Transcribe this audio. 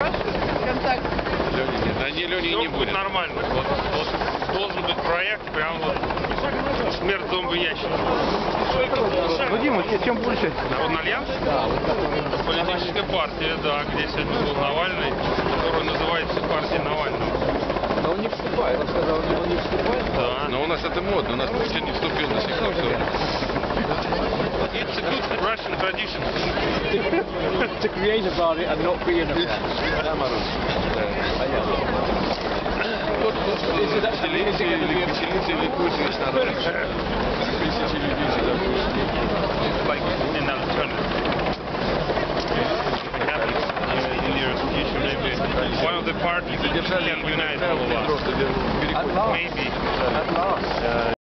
Контакт. Они Лени не будет. Нормально. Вот должен быть проект, прям вот смерть зомби-ящика. Ну, Дима, чем больше? Он Альянс? Да, Политическая партия, да, где сегодня был Навальный, которая называется партия Навального. но он не вступает. Он сказал, он не вступает. Да. Но у нас это модно, у нас Путин не вступил до сих пор. It's a good Russian tradition. To create a party and not be in a party. Да, Марусь? Да. Понятно. Веселиться или кушать надо. Тысячи людей сюда пришли. Like an alternative. In your future, maybe one of the parties can unite all of us. Просто At last. Maybe. At last.